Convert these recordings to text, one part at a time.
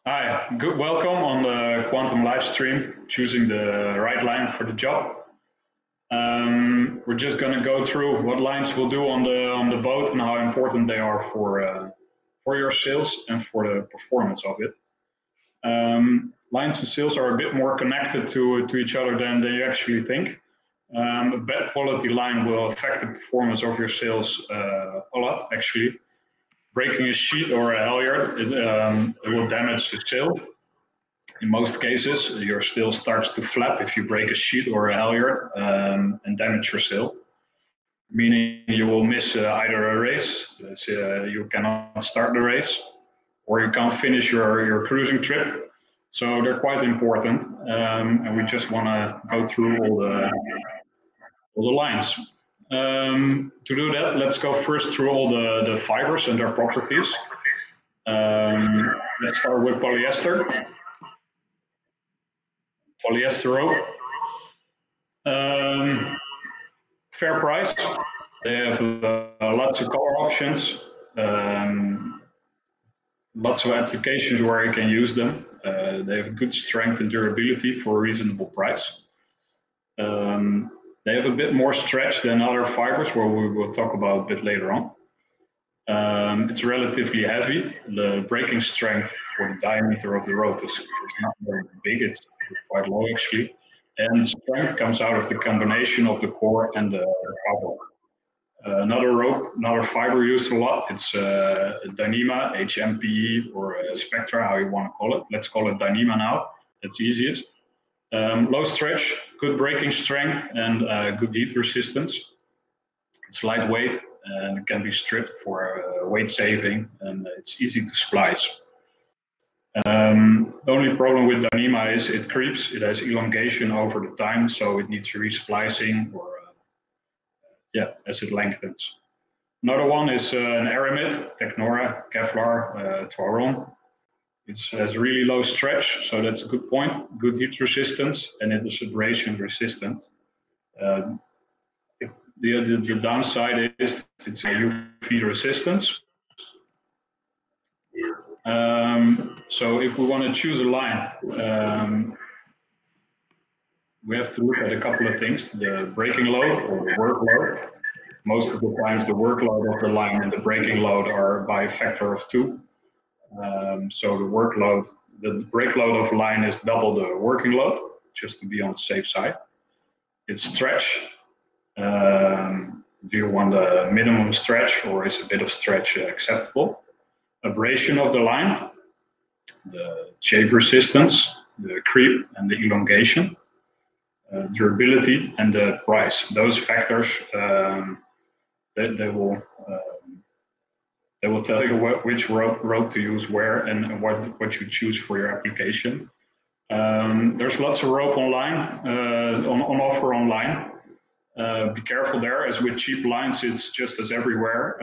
Hi, good welcome on the Quantum live stream, choosing the right line for the job. We're just going to go through what lines we'll do on the boat and how important they are for your sales and for the performance of it. Lines and sales are a bit more connected to each other than you actually think. A bad quality line will affect the performance of your sales a lot, actually. Breaking a sheet or a halyard, it will damage the sail. In most cases, your sail starts to flap if you break a sheet or a halyard and damage your sail, meaning you will miss either a race, you cannot start the race, or you can't finish your cruising trip. So they're quite important, and we just want to go through all the lines. To do that, let's go first through all the fibers and their properties. Let's start with polyester. Polyester rope. Fair price. They have lots of color options, lots of applications where you can use them. They have good strength and durability for a reasonable price. They have a bit more stretch than other fibers, where we will talk about a bit later on. It's relatively heavy. The breaking strength for the diameter of the rope is not very big. It's quite low actually. And the strength comes out of the combination of the core and the cover. Another fiber used a lot, it's Dyneema, HMPE, or Spectra, how you want to call it. Let's call it Dyneema now. That's easiest. Low stretch, good breaking strength, and good heat resistance. It's lightweight and it can be stripped for weight saving, and it's easy to splice. The only problem with Dyneema is it creeps. It has elongation over the time, so it needs resplicing or as it lengthens. Another one is an aramid, Technora, Kevlar, Twaron. It has really low stretch, so that's a good point. Good heat resistance, and it is abrasion resistant. The downside is it's a UV resistance. So if we want to choose a line, we have to look at a couple of things: the breaking load or the workload. Most of the times, the workload of the line and the breaking load are by a factor of 2. So the break load of a line is double the working load, just to be on the safe side. It's stretch. Do you want a minimum stretch, or is a bit of stretch acceptable? Abrasion of the line, the chafe resistance, the creep, and the elongation, durability, and the price. Those factors they will tell you which rope to use where and what you choose for your application. There's lots of rope online, on offer online. Be careful there, as with cheap lines, it's just as everywhere.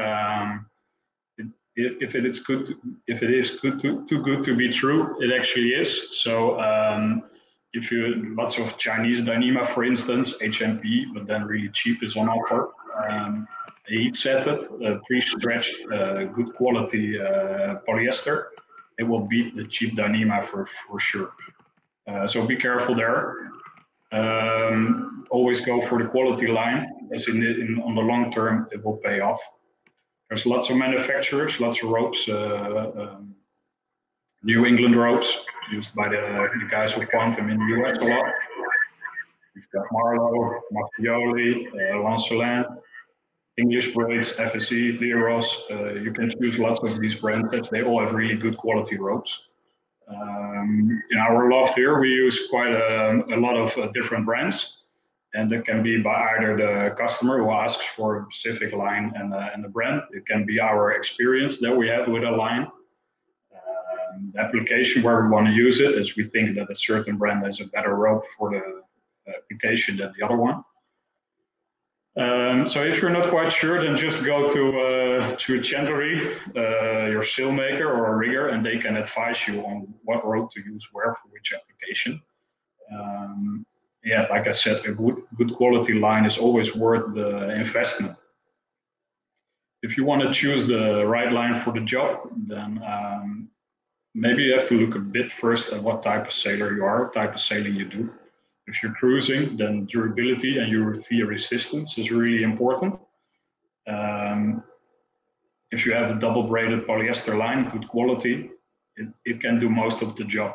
If it is too good to be true, it actually is. So lots of Chinese Dyneema, for instance, HMP, but then really cheap is on offer. A heat setted, pre-stretched, good quality polyester, it will beat the cheap Dyneema for sure. So be careful there. Always go for the quality line, as on the long term it will pay off. There's lots of manufacturers, lots of ropes. New England ropes used by the guys who Quantum in the US a lot. We've got Marlowe, Mafioli, Lancelin, English braids, FSE, Leros. You can choose lots of these brands as they all have really good quality ropes. In our loft here, we use quite a lot of different brands, and that can be by either the customer who asks for a specific line and the brand. It can be our experience that we have with a line. The application where we want to use it is we think that a certain brand has a better rope for the application than the other one. So if you're not quite sure, then just go to a chandlery, your sailmaker or a rigger, and they can advise you on what rope to use where for which application. Like I said, a good quality line is always worth the investment. If you want to choose the right line for the job, then maybe you have to look a bit first at what type of sailor you are, what type of sailing you do. If you're cruising, then durability and UV resistance is really important. Um, if you have a double braided polyester line, good quality, it can do most of the jobs.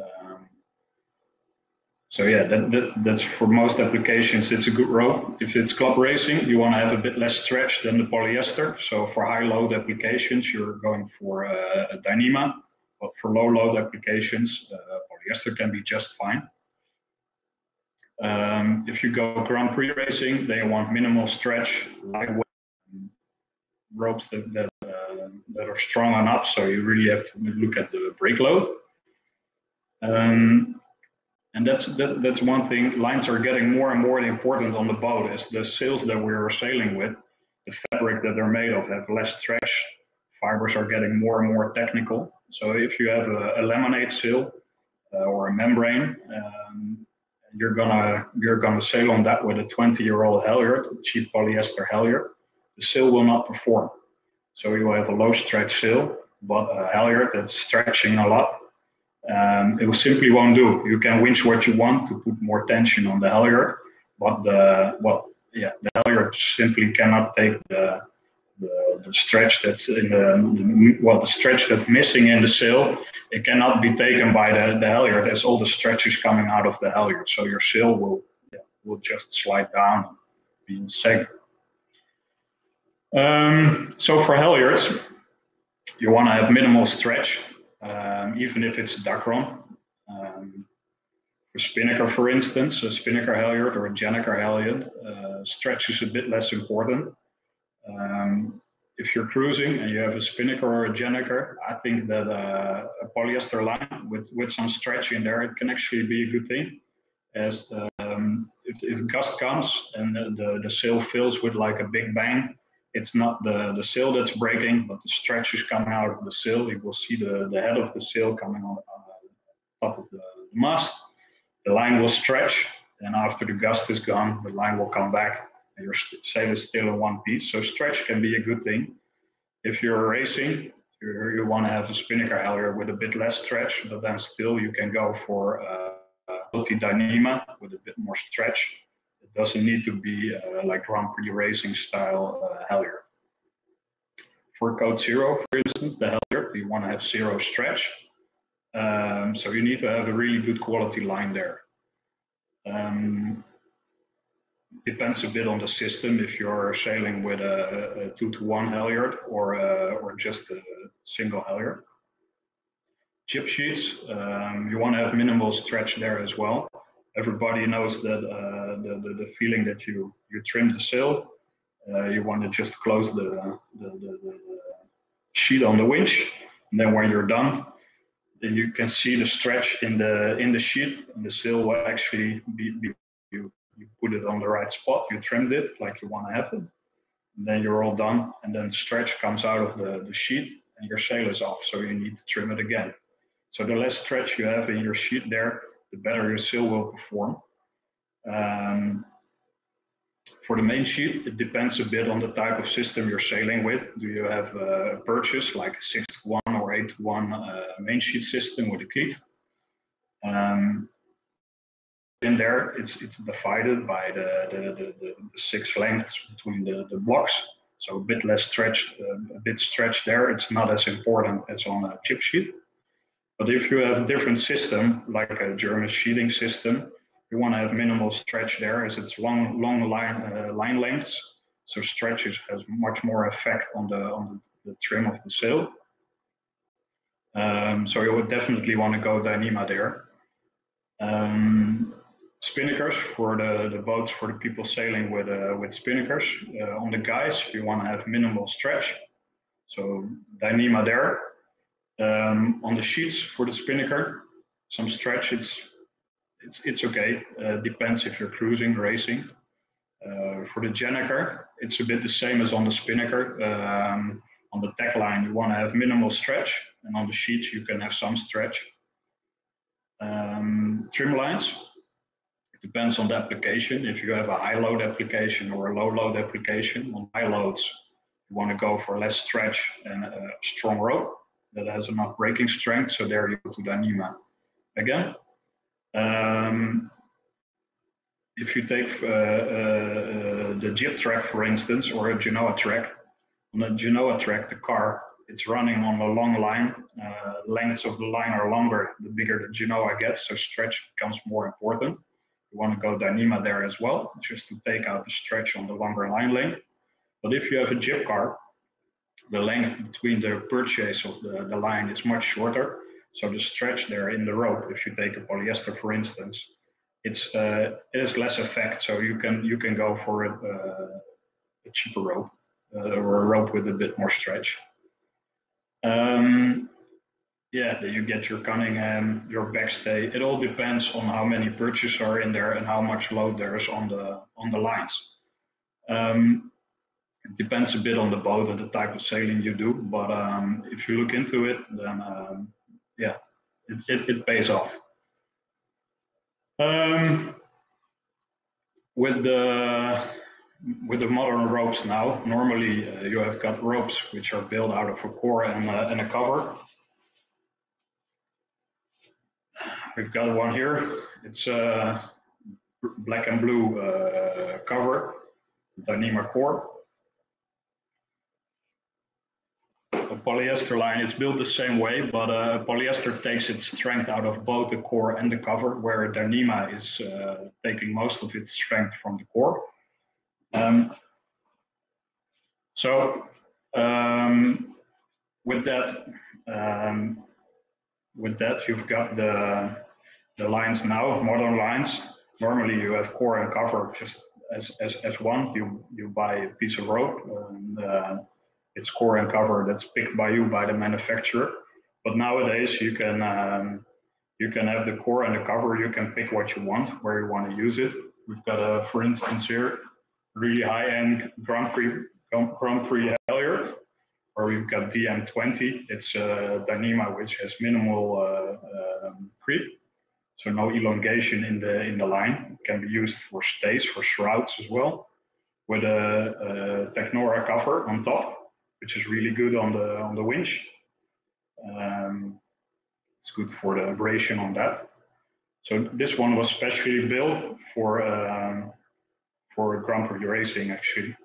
So yeah, that's for most applications, it's a good rope. If it's club racing, you want to have a bit less stretch than the polyester. So for high load applications, you're going for a Dyneema. But for low load applications, polyester can be just fine. If you go Grand Prix racing, they want minimal stretch, lightweight ropes that are strong enough. So you really have to look at the brake load. And that's one thing. Lines are getting more and more important on the boat as the sails that we're sailing with, the fabric that they're made of have less stretch. Fibers are getting more and more technical. So if you have a laminate sail or a membrane, you're gonna sail on that with a 20-year-old halyard, cheap polyester halyard. The sail will not perform. So you will have a low stretch sail, but a halyard that's stretching a lot. It simply won't do. You can winch what you want to put more tension on the halyard, but the halyard simply cannot take the stretch that's in the stretch that's missing in the sail. It cannot be taken by the halyard as all the stretch is coming out of the halyard. So your sail will just slide down and be in sag. So for halyards, you want to have minimal stretch. Even if it's Dacron. For spinnaker, for instance, a spinnaker halyard or a Jenneker halyard, stretch is a bit less important. If you're cruising and you have a spinnaker or a Jenneker, I think that a polyester line with some stretch in there, it can actually be a good thing. As if gust comes and the sail fills with like a big bang, it's not the sail that's breaking, but the stretch is coming out of the sail. You will see the head of the sail coming on top of the mast. The line will stretch, and after the gust is gone, the line will come back, and your sail is still in one piece. So stretch can be a good thing. If you're racing, you want to have a spinnaker halyard with a bit less stretch, but then still you can go for a Dyneema with a bit more stretch. It doesn't need to be like Grand Prix racing style halyard. For Code Zero, for instance, the halyard, you want to have zero stretch. So you need to have a really good quality line there. Depends a bit on the system if you're sailing with a 2-to-1 halyard or just a single halyard. Chip sheets, you want to have minimal stretch there as well. Everybody knows that the feeling that you trim the sail, you want to just close the sheet on the winch, and then when you're done, then you can see the stretch in the sheet, and the sail will actually be you put it on the right spot, you trimmed it like you want to have it, and then you're all done, and then the stretch comes out of the sheet, and your sail is off, so you need to trim it again. So the less stretch you have in your sheet there, the better your sail will perform. For the main sheet, it depends a bit on the type of system you're sailing with. Do you have a purchase like a 6-to-1 or 8-to-1 main sheet system with a cleat? In there, it's divided by the 6 lengths between the blocks. So a bit less stretch, a bit stretch there. It's not as important as on a chip sheet. But if you have a different system, like a German sheeting system, you want to have minimal stretch there as it's long line lengths. So stretch has much more effect on the trim of the sail. So you would definitely want to go Dyneema there. Spinnakers for the boats for the people sailing with spinnakers. On the guys, you want to have minimal stretch. So Dyneema there. On the sheets for the spinnaker, some stretch, it's okay. Depends if you're cruising, racing. For the Jenneker, it's a bit the same as on the spinnaker. On the tack line, you want to have minimal stretch, and on the sheets, you can have some stretch. Trim lines, it depends on the application. If you have a high load application or a low load application, on high loads, you want to go for less stretch and a strong rope. that has enough braking strength. So there you go to Dyneema again. If you take the Jib track, for instance, or a Genoa track, on a Genoa track, the car, it's running on a long line. Lengths of the line are longer, the bigger the Genoa gets, so stretch becomes more important. You want to go Dyneema there as well, just to take out the stretch on the longer line length. But if you have a Jib car, the length between the purchase of the line is much shorter. So the stretch there in the rope, if you take a polyester, for instance, it has less effect. So you can go for a cheaper rope or a rope with a bit more stretch. Yeah, then you get your Cunningham, your backstay. It all depends on how many purchases are in there and how much load there is on the lines. It depends a bit on the boat and the type of sailing you do, but if you look into it, then yeah, it pays off. With the modern ropes now, normally you have got ropes which are built out of a core and a cover. We've got one here. It's a black and blue cover, Dyneema core. A polyester line, it's built the same way, but polyester takes its strength out of both the core and the cover, where Dyneema is taking most of its strength from the core. With that, you've got the lines now, modern lines. Normally you have core and cover just as one. You buy a piece of rope, and it's core and cover that's picked by you, by the manufacturer. But nowadays you can have the core and the cover. You can pick what you want, where you want to use it. We've got for instance here, really high-end Grand Prix halyard, where we've got DM20. It's Dyneema, which has minimal creep, so no elongation in the line. It can be used for stays, for shrouds as well, with a Technora cover on top, which is really good on the winch. It's good for the abrasion on that. So this one was specially built for Grand Prix racing, actually.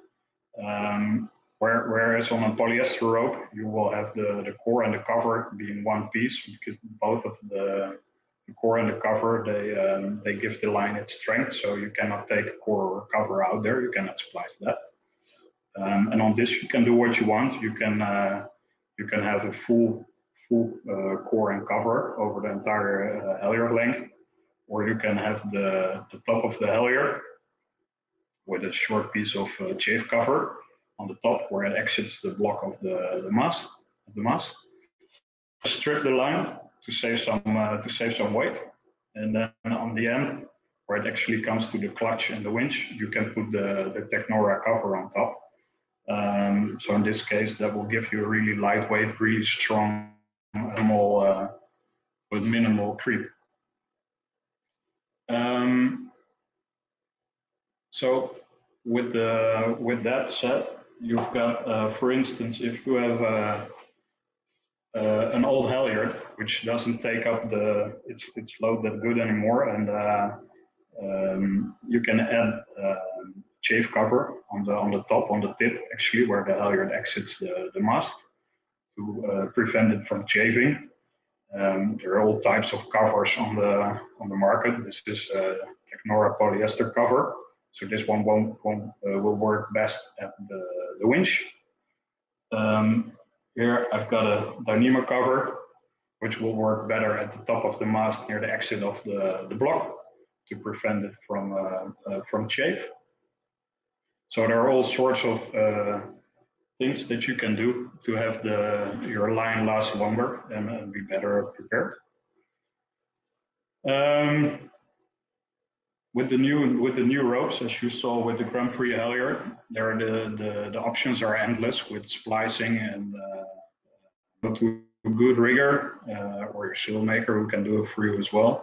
Whereas on a polyester rope, you will have the core and the cover being one piece, because both of the core and the cover, they give the line its strength. So you cannot take a core or cover out there. You cannot splice that. And on this, you can do what you want. You can have a full core and cover over the entire halyard length, or you can have the top of the halyard with a short piece of chafe cover on the top, where it exits the block of the mast. Strip the line to save some weight, and then on the end, where it actually comes to the clutch and the winch, you can put the Technora cover on top. So in this case, that will give you a really lightweight, really strong animal with minimal creep. So with that said, you've got, for instance, if you have an old halyard which doesn't take up its load that good anymore, and you can add chafe cover on the top, on the tip, actually, where the halyard exits the mast, to prevent it from chafing. There are all types of covers on the market. This is Technora polyester cover, so this one will work best at the winch. Here I've got a Dyneema cover, which will work better at the top of the mast near the exit of the block, to prevent it from chafe. So there are all sorts of things that you can do to have your line last longer and be better prepared. With the new ropes, as you saw with the Grand Prix halyard, there the options are endless with splicing, and go to a good rigger or your sail maker who can do it for you as well,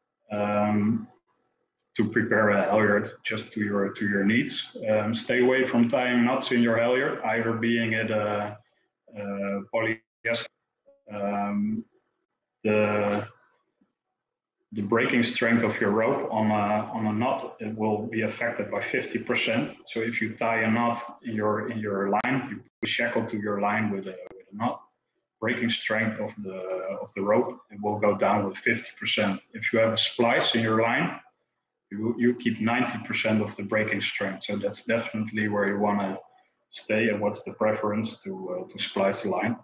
to prepare a halyard just to your needs. Stay away from tying knots in your halyard, either being it polyester the breaking strength of your rope on a knot, it will be affected by 50%. So if you tie a knot in your line, you put a shackle to your line with a knot, breaking strength of the rope, it will go down with 50%. If you have a splice in your line, you keep 90% of the breaking strength. So that's definitely where you want to stay, and what's the preference to splice the line.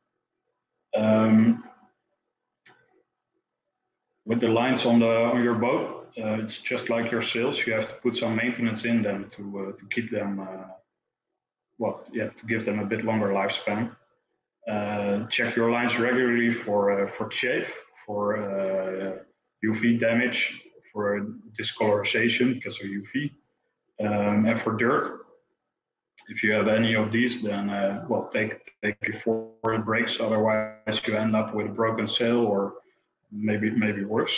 With the lines on your boat, it's just like your sails. You have to put some maintenance in them to keep them, to give them a bit longer lifespan. Check your lines regularly for chafe, for UV damage, for discolorization because of UV, and for dirt. If you have any of these, then take before it breaks. Otherwise, you end up with a broken sail or maybe worse.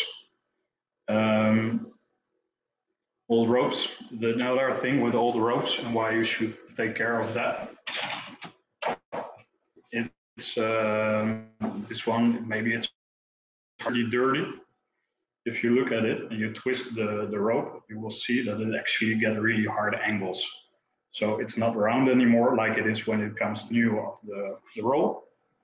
Old ropes. Another thing with old ropes and why you should take care of that. It's this one. Maybe it's pretty dirty. If you look at it and you twist the rope, you will see that it actually gets really hard angles. So it's not round anymore like it is when it comes new off the roll.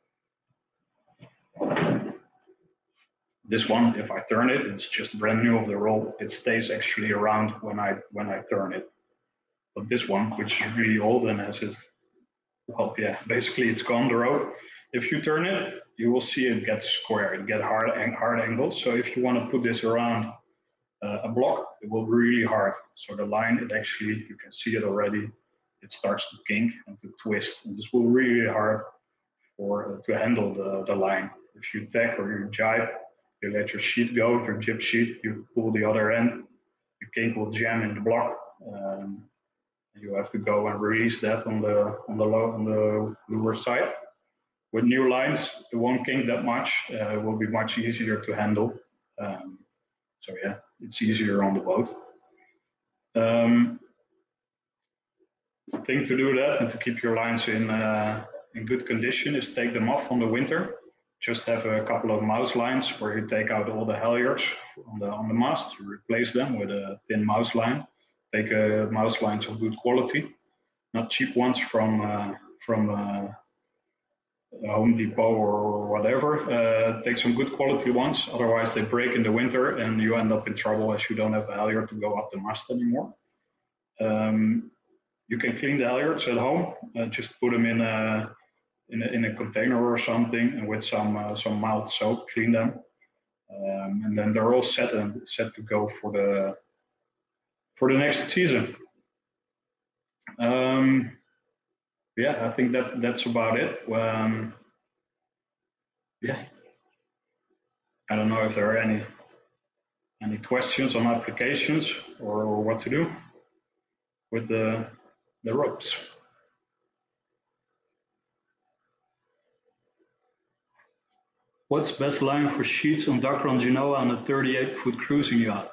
This one, if I turn it, it's just brand new of the roll. It stays actually around when I turn it. But this one, which is really old and has its, basically it's gone, the rope. If you turn it, you will see it gets square, it gets hard angles. So if you want to put this around a block, it will be really hard. So the line, it actually, you can see it already, it starts to kink and to twist. And this will be really hard to handle the line. If you tack or you jibe, you let your sheet go, your jib sheet, you pull the other end, the kink will jam in the block. You have to go and release that on the lure side. With new lines, it won't kink that much. It will be much easier to handle. So yeah, it's easier on the boat. The thing to do that and to keep your lines in good condition is take them off on the winter. Just have a couple of mouse lines where you take out all the halyards on the mast, you replace them with a thin mouse line. Take mouse lines of good quality, not cheap ones from Home Depot or whatever. Take some good quality ones, otherwise they break in the winter and you end up in trouble as you don't have a halyard to go up the mast anymore. You can clean the halyards at home, just put them in a container or something, and with some mild soap, clean them, and then they're all set to go for the next season. I think that's about it. I don't know if there are any questions on applications or what to do with the ropes. What's best line for sheets on Dacron Genoa on a 38-foot cruising yacht?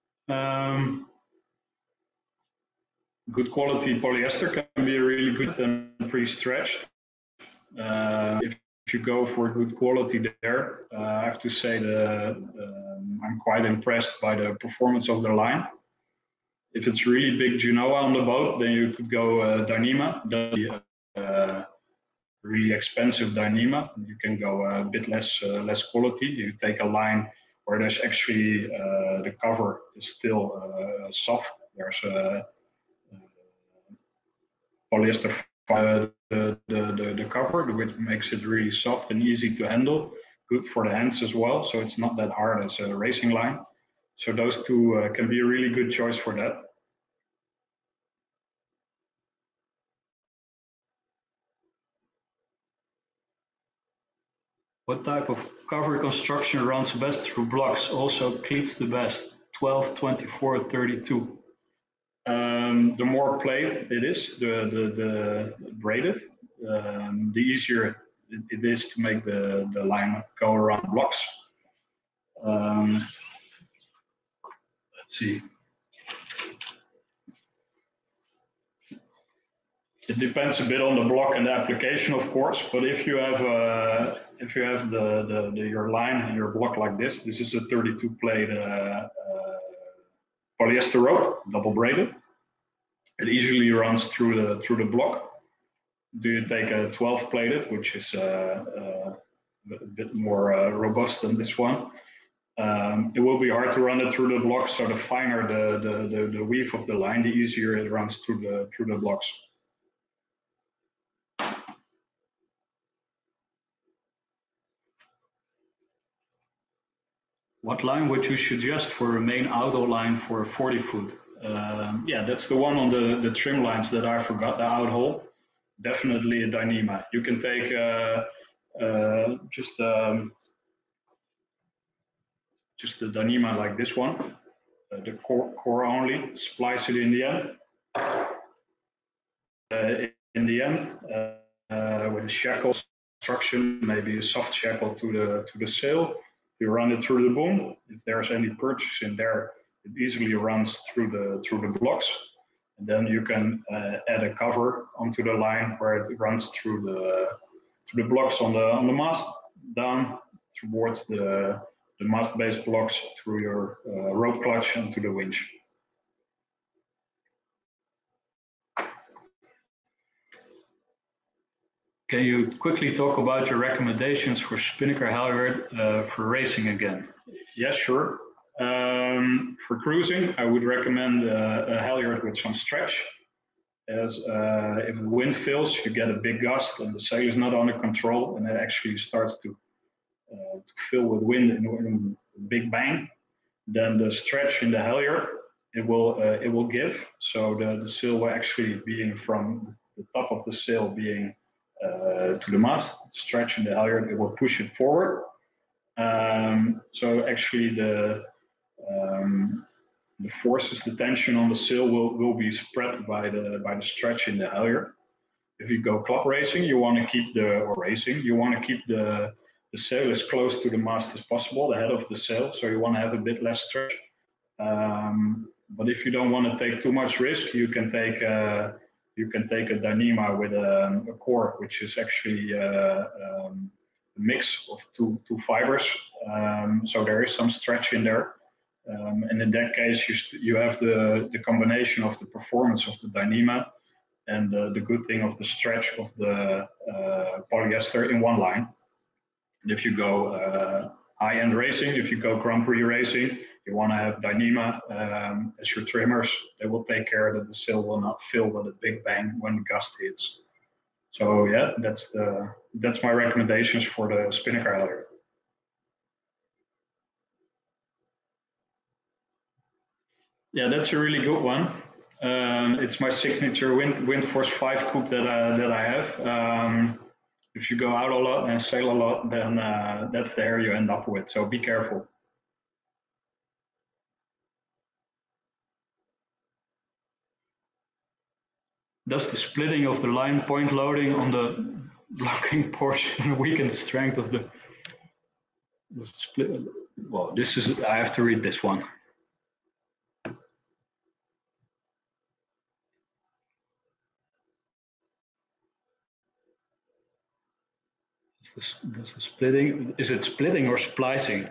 Good quality polyester can be really good and pre-stretched. If you go for good quality there, I have to say I'm quite impressed by the performance of the line. If it's really big Genoa on the boat, then you could go Dyneema, really expensive Dyneema. You can go a bit less quality. You take a line where there's actually the cover is still soft. There's a polyester the cover, which makes it really soft and easy to handle. Good for the hands as well, so it's not that hard as a racing line. So those two can be a really good choice for that. What type of cover construction runs best through blocks? Also cleats the best, 12, 24, 32. The more played it is, the braided, the easier it is to make the line go around blocks. Let's see. It depends a bit on the block and the application, of course. But if you have your line and your block like this is a 32 plate polyester rope, double braided. It easily runs through the block. Do you take a 12 plated, which is a bit more robust than this one? It will be hard to run it through the blocks. So the finer the weave of the line, the easier it runs through the blocks. What line would you suggest for a main auto line for a 40 foot? Yeah, that's the one on the trim lines that I forgot, the out hole. Definitely a Dyneema. You can take just the Dyneema like this one, the core only, splice it in the end. With a shackle construction, maybe a soft shackle to the sail. You run it through the boom. If there's any purchase in there, it easily runs through the blocks. And then you can add a cover onto the line where it runs through the blocks on the mast, down towards the mast base blocks, through your rope clutch and to the winch. Can you quickly talk about your recommendations for spinnaker halyard for racing again? Yes, sure. For cruising, I would recommend a halyard with some stretch, as if the wind fills, you get a big gust and the sail is not under control, and it actually starts to fill with wind in a big bang. Then the stretch in the halyard, it will give. So the sail will actually being from the top of the sail being to the mast, stretch in the halyard, it will push it forward. So actually the forces, the tension on the sail will be spread by the stretch in the halyard. If you go club racing, you want to keep the sail as close to the mast as possible, the head of the sail. So you want to have a bit less stretch. But if you don't want to take too much risk, you can take a Dyneema with a core, which is actually a mix of two fibers. So there is some stretch in there. And in that case, you have the combination of the performance of the Dyneema and the good thing of the stretch of the polyester in one line. And if you go high-end racing, if you go Grand Prix racing, you want to have Dyneema as your trimmers. They will take care that the sail will not fill with a big bang when the gust hits. So yeah, that's my recommendations for the spinnaker halyard. Yeah, that's a really good one. It's my signature Windforce 5 coupe that I have. If you go out a lot and sail a lot, then that's the air you end up with. So be careful. Does the splitting of the line point loading on the blocking portion weaken the strength of the split? Well, I have to read this one. Does the splitting, is it splitting or splicing?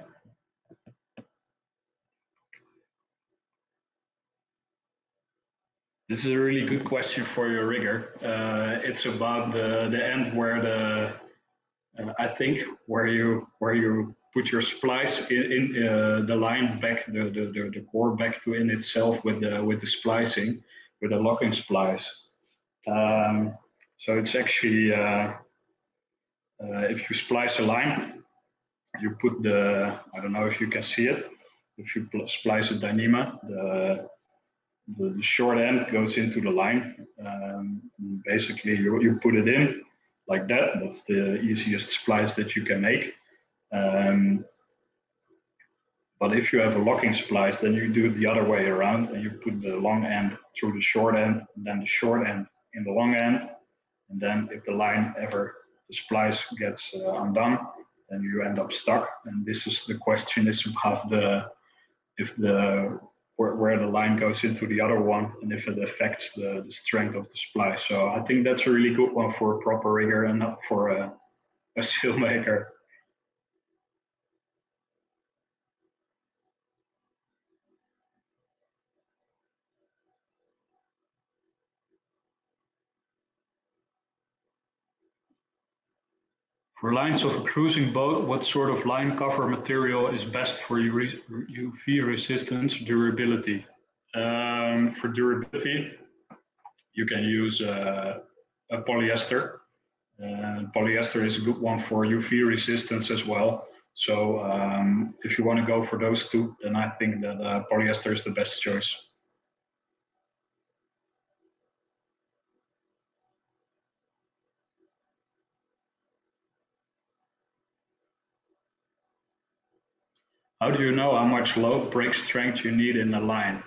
This is a really good question for your rigger. It's about the end where I think where you put your splice in the line back, the core back to in itself with the splicing, with the locking splice. So it's actually if you splice a line, you put I don't know if you can see it. If you splice a Dyneema, the short end goes into the line. Basically, you put it in like that. That's the easiest splice that you can make. But if you have a locking splice, then you do it the other way around, and you put the long end through the short end, and then the short end in the long end. And then if the line the splice gets undone, then you end up stuck. And this is the question is about if the where the line goes into the other one and if it affects the strength of the splice. So I think that's a really good one for a proper rigger and not for a sailmaker. For lines of a cruising boat, what sort of line cover material is best for UV resistance durability? For durability, you can use a polyester. Polyester is a good one for UV resistance as well. So if you want to go for those two, then I think that polyester is the best choice. How do you know how much load brake strength you need in a line?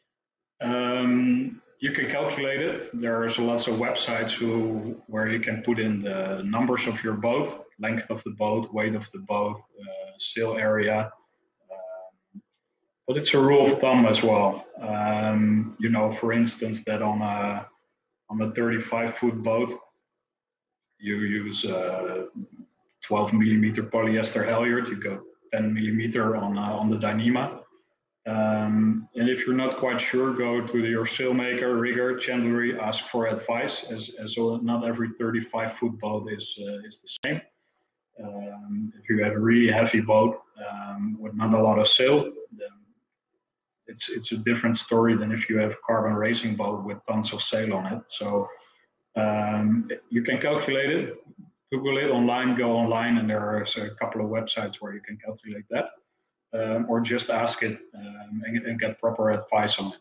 You can calculate it. There's lots of websites where you can put in the numbers of your boat, length of the boat, weight of the boat, sail area. But it's a rule of thumb as well. You know, for instance, that on a 35-foot boat, you use 12 millimeter polyester halyard. You go 10 millimeter on the Dyneema. And if you're not quite sure, go to your sailmaker, rigger, chandlery, ask for advice, as not every 35-foot boat is the same. If you have a really heavy boat with not a lot of sail, then it's a different story than if you have a carbon racing boat with tons of sail on it. So you can calculate it, Google it online, go online, and there are a couple of websites where you can calculate that. Or just ask it and get proper advice on it.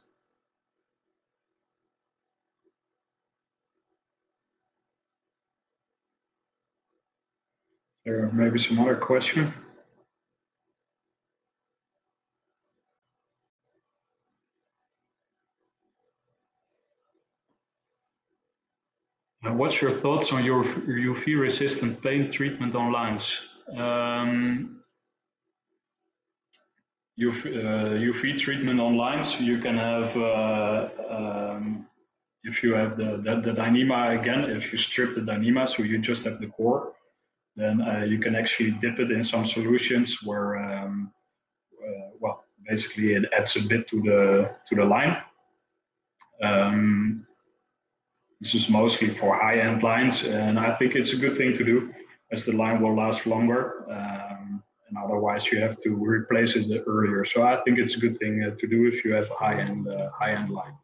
There may be some other question. What's your thoughts on your UV resistant paint treatment on lines? UV treatment on lines, you can have, if you have the Dyneema again, if you strip the Dyneema, so you just have the core, then you can actually dip it in some solutions where, well, basically it adds a bit to the line. This is mostly for high-end lines, and I think it's a good thing to do, as the line will last longer. And otherwise you have to replace it earlier. So I think it's a good thing to do if you have a high-end line.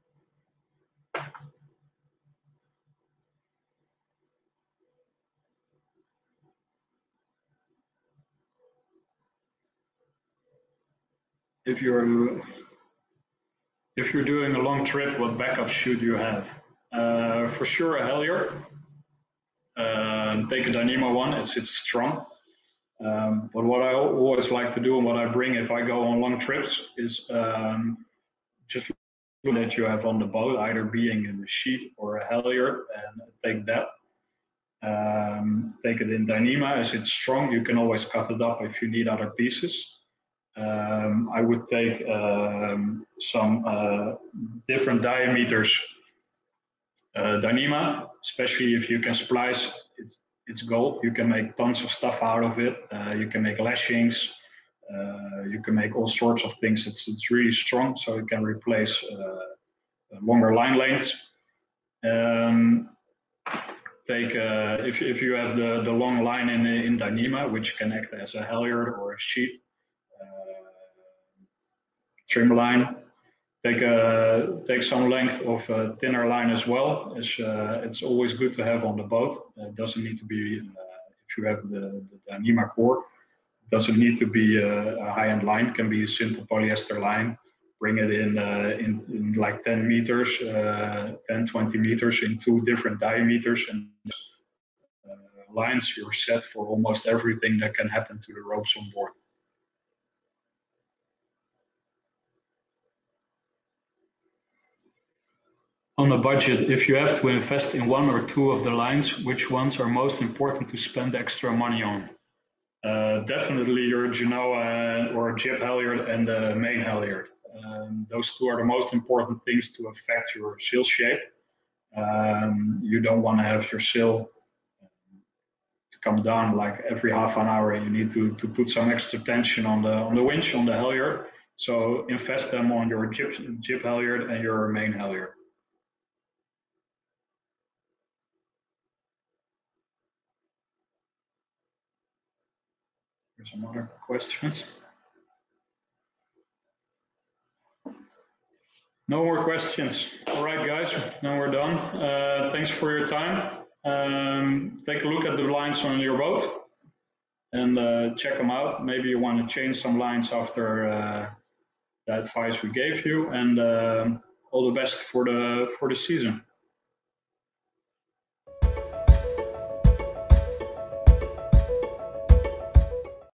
If you're doing a long trip, what backup should you have? For sure a halyard. Take a Dyneema one, it's strong. But what I always like to do and what I bring if I go on long trips is just that you have on the boat, either being in a sheet or a halyard, and take that. Take it in Dyneema as it's strong. You can always cut it up if you need other pieces. I would take some different diameters Dyneema, especially if you can splice. It's gold. You can make tons of stuff out of it. You can make lashings. You can make all sorts of things. It's really strong, so it can replace longer line lengths. Take if you have the long line in Dyneema, which can act as a halyard or a sheet, trim line. Take some length of thinner line as well. It's always good to have on the boat. It doesn't need to be, if you have the Dyneema core, it doesn't need to be a high-end line. It can be a simple polyester line. Bring it in like 10 meters, 10, 20 meters in two different diameters, and lines, you're set for almost everything that can happen to the ropes on board. On a budget, if you have to invest in one or two of the lines, which ones are most important to spend extra money on? Definitely your Genoa or jib halyard and the main halyard. Those two are the most important things to affect your sail shape. You don't want to have your sail to come down like every half an hour. You need to put some extra tension on the winch, on the halyard. So invest them on your jib halyard and your main halyard. There's some other questions. No more questions. All right, guys, now we're done. Thanks for your time. Take a look at the lines on your boat and check them out. Maybe you want to change some lines after the advice we gave you. And all the best for the season.